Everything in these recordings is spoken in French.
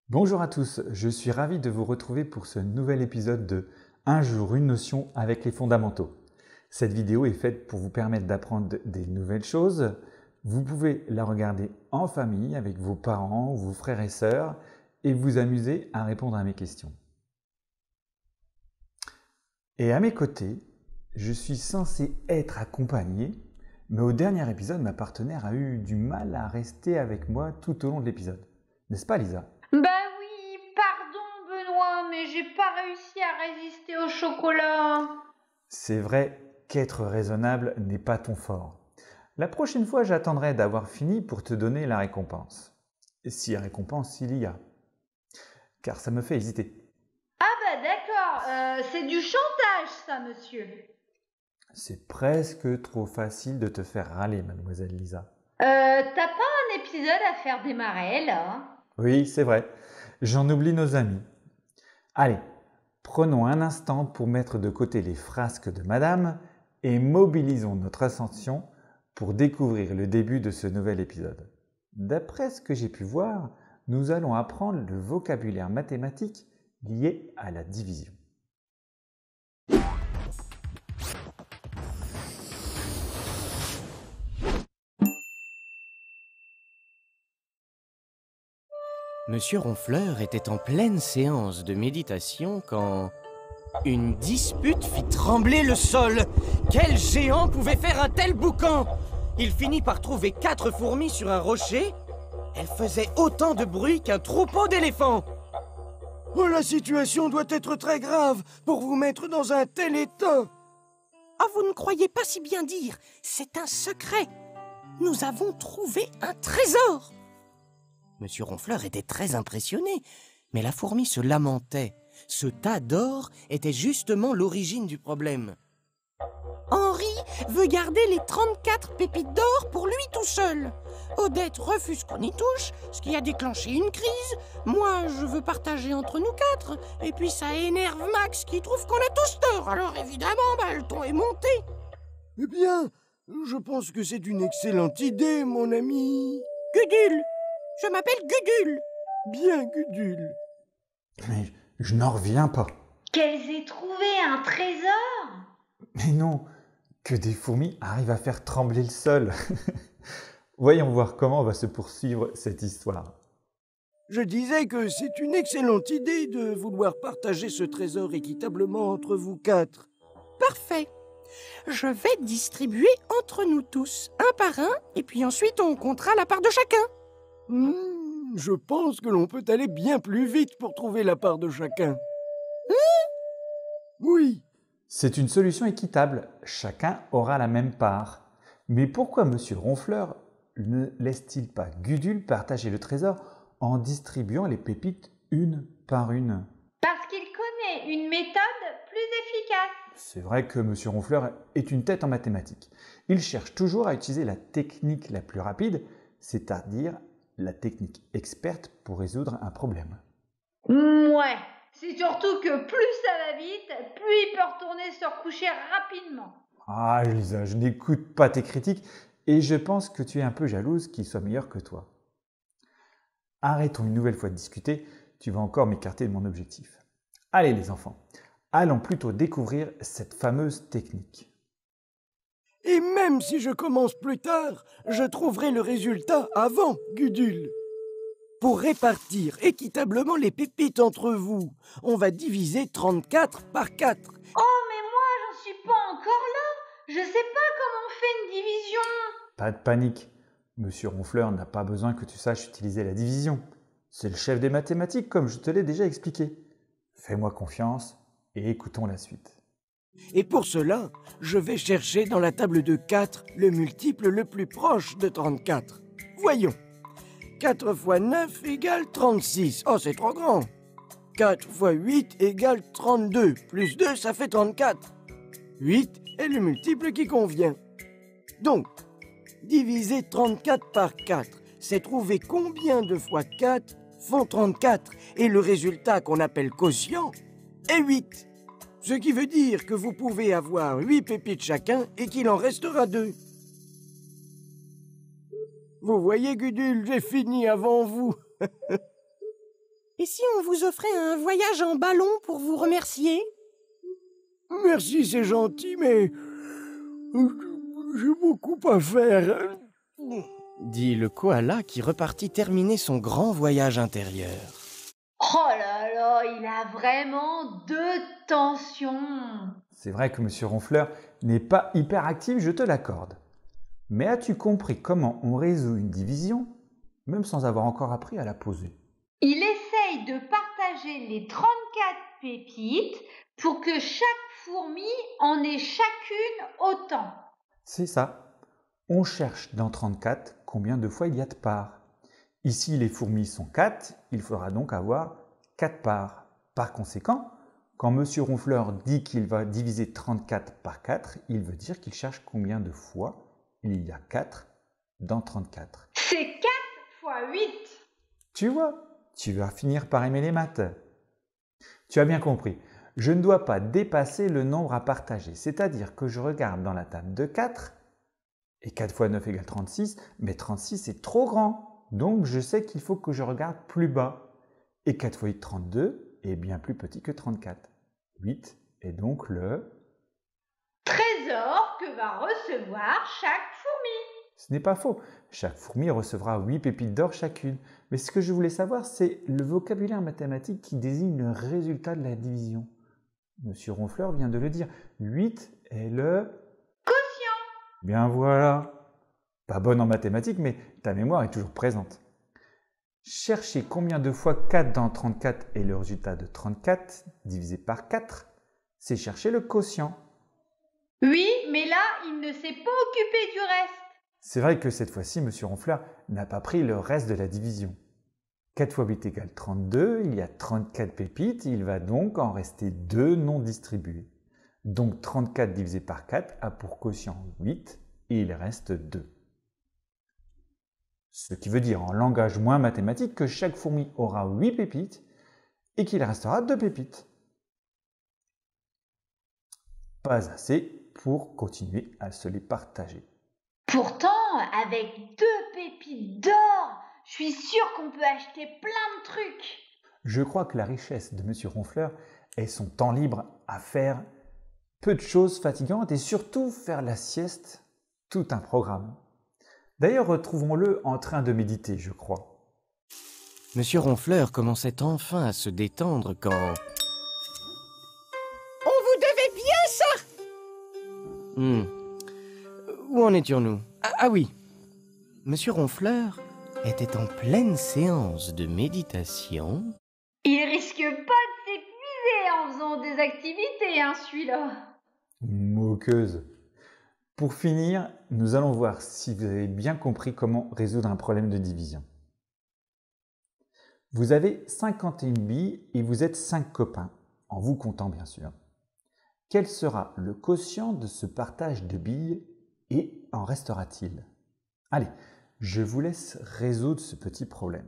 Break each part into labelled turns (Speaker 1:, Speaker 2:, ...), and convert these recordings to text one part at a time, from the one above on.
Speaker 1: Bonjour à tous, je suis ravi de vous retrouver pour ce nouvel épisode de Un jour une notion avec les fondamentaux. Cette vidéo est faite pour vous permettre d'apprendre des nouvelles choses. Vous pouvez la regarder en famille avec vos parents, vos frères et sœurs et vous amuser à répondre à mes questions. Et à mes côtés, je suis censé être accompagné, mais au dernier épisode, ma partenaire a eu du mal à rester avec moi tout au long de l'épisode. N'est-ce pas Lisa ?
Speaker 2: Bah oui, pardon Benoît, mais j'ai pas réussi à résister au chocolat.
Speaker 1: C'est vrai qu'être raisonnable n'est pas ton fort. La prochaine fois, j'attendrai d'avoir fini pour te donner la récompense. Si récompense il y a. Car ça me fait hésiter.
Speaker 2: Ah bah d'accord, c'est du chantage ça, monsieur.
Speaker 1: C'est presque trop facile de te faire râler, mademoiselle Lisa.
Speaker 2: T'as pas un épisode à faire démarrer là?
Speaker 1: Oui, c'est vrai. J'en oublie nos amis. Allez, prenons un instant pour mettre de côté les frasques de madame et mobilisons notre attention pour découvrir le début de ce nouvel épisode. D'après ce que j'ai pu voir, nous allons apprendre le vocabulaire mathématique lié à la division.
Speaker 3: Monsieur Ronfleur était en pleine séance de méditation quand une dispute fit trembler le sol. Quel géant pouvait faire un tel boucan? Il finit par trouver 4 fourmis sur un rocher. Elles faisaient autant de bruit qu'un troupeau d'éléphants.
Speaker 4: Oh, la situation doit être très grave pour vous mettre dans un tel état.
Speaker 3: Ah, vous ne croyez pas si bien dire. C'est un secret. Nous avons trouvé un trésor. Monsieur Ronfleur était très impressionné, mais la fourmi se lamentait. Ce tas d'or était justement l'origine du problème. Henri veut garder les 34 pépites d'or pour lui tout seul. Odette refuse qu'on y touche, ce qui a déclenché une crise. Moi, je veux partager entre nous 4. Et puis ça énerve Max qui trouve qu'on a tous tort. Alors évidemment, le ton est monté.
Speaker 4: Eh bien, je pense que c'est une excellente idée, mon ami.
Speaker 3: Gudule, je m'appelle Gudule.
Speaker 4: Bien, Gudule.
Speaker 1: Mais je n'en reviens pas.
Speaker 2: Qu'elles aient trouvé un trésor?
Speaker 1: Mais non, que des fourmis arrivent à faire trembler le sol. Voyons voir comment va se poursuivre cette histoire.
Speaker 4: Je disais que c'est une excellente idée de vouloir partager ce trésor équitablement entre vous 4.
Speaker 3: Parfait. Je vais distribuer entre nous tous, un par un, et puis ensuite on comptera la part de chacun.
Speaker 4: Je pense que l'on peut aller bien plus vite pour trouver la part de chacun. Oui.
Speaker 1: C'est une solution équitable, chacun aura la même part. Mais pourquoi Monsieur Ronfleur ne laisse-t-il pas Gudule partager le trésor en distribuant les pépites une par une?
Speaker 2: Parce qu'il connaît une méthode plus efficace.
Speaker 1: C'est vrai que Monsieur Ronfleur est une tête en mathématiques. Il cherche toujours à utiliser la technique la plus rapide, c'est-à-dire la technique experte pour résoudre un problème.
Speaker 2: Ouais, c'est surtout que plus ça va vite, plus il peut retourner se recoucher rapidement.
Speaker 1: Ah Lisa, je n'écoute pas tes critiques et je pense que tu es un peu jalouse qu'il soit meilleur que toi. Arrêtons une nouvelle fois de discuter, tu vas encore m'écarter de mon objectif. Allez les enfants, allons plutôt découvrir cette fameuse technique.
Speaker 4: Et même si je commence plus tard, je trouverai le résultat avant, Gudule. Pour répartir équitablement les pépites entre vous, on va diviser 34 par 4.
Speaker 2: Oh mais moi j'en suis pas encore là. Je sais pas comment on fait une division.
Speaker 1: Pas de panique, Monsieur Ronfleur n'a pas besoin que tu saches utiliser la division. C'est le chef des mathématiques comme je te l'ai déjà expliqué. Fais-moi confiance et écoutons la suite.
Speaker 4: Et pour cela, je vais chercher dans la table de 4 le multiple le plus proche de 34. Voyons. 4 fois 9 égale 36. Oh, c'est trop grand. 4 fois 8 égale 32. Plus 2, ça fait 34. 8 est le multiple qui convient. Donc, diviser 34 par 4, c'est trouver combien de fois 4 font 34. Et le résultat qu'on appelle quotient est 8. Ce qui veut dire que vous pouvez avoir 8 pépites chacun et qu'il en restera 2. Vous voyez, Gudule, j'ai fini avant vous.
Speaker 3: Et si on vous offrait un voyage en ballon pour vous remercier?
Speaker 4: Merci, c'est gentil, mais j'ai beaucoup à faire.
Speaker 3: Dit le koala qui repartit terminer son grand voyage intérieur.
Speaker 2: Oh là là, il a vraiment deux tensions.
Speaker 1: C'est vrai que Monsieur Ronfleur n'est pas hyper actif, je te l'accorde. Mais as-tu compris comment on résout une division, même sans avoir encore appris à la poser?
Speaker 2: Il essaye de partager les 34 pépites pour que chaque fourmi en ait chacune autant.
Speaker 1: C'est ça. On cherche dans 34 combien de fois il y a de parts. Ici, les fourmis sont 4, il faudra donc avoir 4 parts. Par conséquent, quand Monsieur Ronfleur dit qu'il va diviser 34 par 4, il veut dire qu'il cherche combien de fois il y a 4 dans 34.
Speaker 2: C'est 4 fois 8.
Speaker 1: Tu vois, tu vas finir par aimer les maths. Tu as bien compris, je ne dois pas dépasser le nombre à partager, c'est-à-dire que je regarde dans la table de 4, et 4 fois 9 égale 36, mais 36 est trop grand, donc je sais qu'il faut que je regarde plus bas. Et 4 fois 8, 32, est bien plus petit que 34. 8 est donc le
Speaker 2: Trésor que va recevoir chaque fourmi.
Speaker 1: Ce n'est pas faux. Chaque fourmi recevra 8 pépites d'or chacune. Mais ce que je voulais savoir, c'est le vocabulaire mathématique qui désigne le résultat de la division. Monsieur Ronfleur vient de le dire. 8 est le
Speaker 2: Quotient.
Speaker 1: Bien voilà. Pas bonne en mathématiques, mais ta mémoire est toujours présente. Chercher combien de fois 4 dans 34 est le résultat de 34 divisé par 4, c'est chercher le quotient.
Speaker 2: Oui, mais là, il ne s'est pas occupé du reste.
Speaker 1: C'est vrai que cette fois-ci, Monsieur Ronfleur n'a pas pris le reste de la division. 4 fois 8 égale 32, il y a 34 pépites, il va donc en rester 2 non distribuées. Donc 34 divisé par 4 a pour quotient 8 et il reste 2. Ce qui veut dire en langage moins mathématique que chaque fourmi aura 8 pépites et qu'il restera 2 pépites. Pas assez pour continuer à se les partager.
Speaker 2: Pourtant, avec 2 pépites d'or, je suis sûre qu'on peut acheter plein de trucs.
Speaker 1: Je crois que la richesse de Monsieur Ronfleur est son temps libre à faire peu de choses fatigantes et surtout faire la sieste, tout un programme. D'ailleurs, retrouvons-le en train de méditer, je crois.
Speaker 3: Monsieur Ronfleur commençait enfin à se détendre quand...
Speaker 5: On vous devait bien ça!
Speaker 3: Où en étions-nous? Ah oui. Monsieur Ronfleur était en pleine séance de méditation.
Speaker 2: Il risque pas de s'épuiser en faisant des activités, hein, celui-là.
Speaker 1: Moqueuse. Pour finir, nous allons voir si vous avez bien compris comment résoudre un problème de division. Vous avez 51 billes et vous êtes 5 copains, en vous comptant bien sûr. Quel sera le quotient de ce partage de billes et en restera-t-il? Allez, je vous laisse résoudre ce petit problème.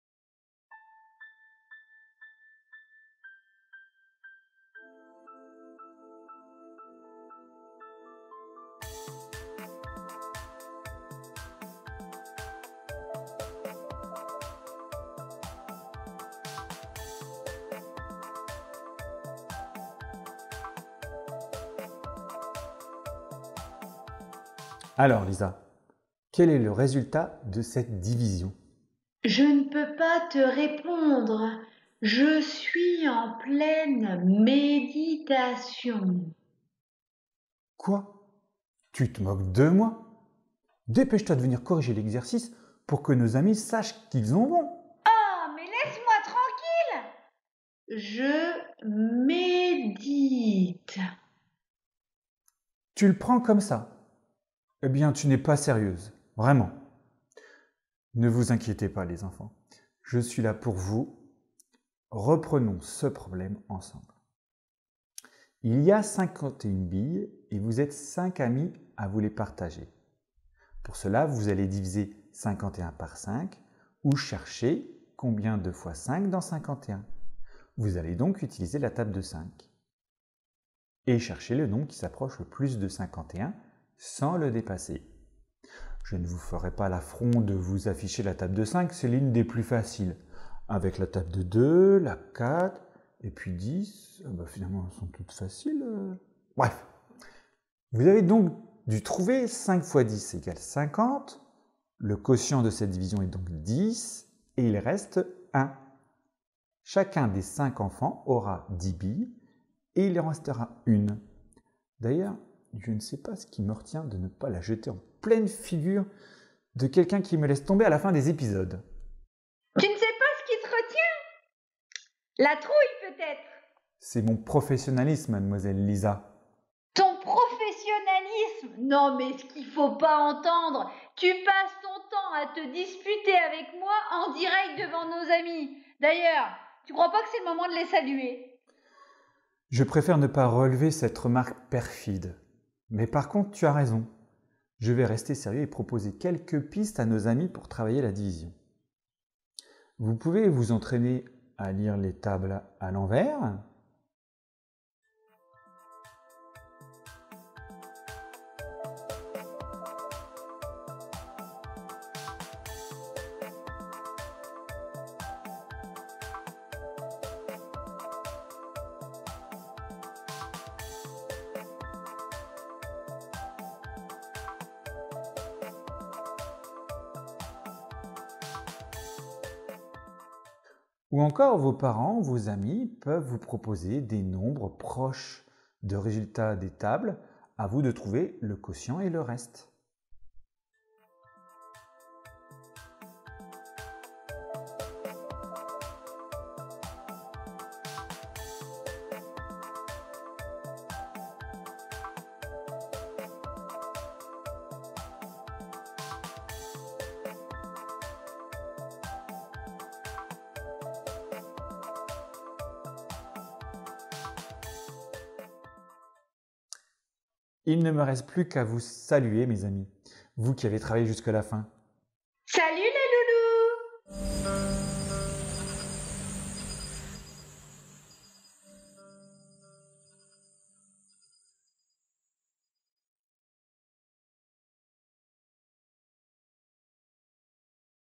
Speaker 1: Alors Lisa, quel est le résultat de cette division?
Speaker 2: Je ne peux pas te répondre. Je suis en pleine méditation.
Speaker 1: Quoi? Tu te moques de moi? Dépêche-toi de venir corriger l'exercice pour que nos amis sachent qu'ils ont bon.
Speaker 2: Ah, mais laisse-moi tranquille. Je médite.
Speaker 1: Tu le prends comme ça? Eh bien, tu n'es pas sérieuse, vraiment. Ne vous inquiétez pas les enfants, je suis là pour vous. Reprenons ce problème ensemble. Il y a 51 billes et vous êtes 5 amis à vous les partager. Pour cela, vous allez diviser 51 par 5 ou chercher combien de fois 5 dans 51. Vous allez donc utiliser la table de 5 et chercher le nombre qui s'approche le plus de 51 sans le dépasser. Je ne vous ferai pas l'affront de vous afficher la table de 5, c'est l'une des plus faciles. avec la table de 2, la 4, et puis 10. Finalement, elles sont toutes faciles. Bref. Vous avez donc dû trouver 5 fois 10 égale 50. Le quotient de cette division est donc 10, et il reste 1. Chacun des 5 enfants aura 10 billes, et il en restera une. D'ailleurs, je ne sais pas ce qui me retient de ne pas la jeter en pleine figure de quelqu'un qui me laisse tomber à la fin des épisodes.
Speaker 2: Tu ne sais pas ce qui te retient? La trouille peut-être?
Speaker 1: C'est mon professionnalisme, mademoiselle Lisa.
Speaker 2: Ton professionnalisme? Non mais ce qu'il faut pas entendre, tu passes ton temps à te disputer avec moi en direct devant nos amis. D'ailleurs, tu crois pas que c'est le moment de les saluer?
Speaker 1: Je préfère ne pas relever cette remarque perfide. Mais par contre, tu as raison. Je vais rester sérieux et proposer quelques pistes à nos amis pour travailler la division. Vous pouvez vous entraîner à lire les tables à l'envers. Ou encore, vos parents, vos amis peuvent vous proposer des nombres proches de résultats des tables. À vous de trouver le quotient et le reste. Il ne me reste plus qu'à vous saluer, mes amis, vous qui avez travaillé jusqu'à la fin.
Speaker 2: Salut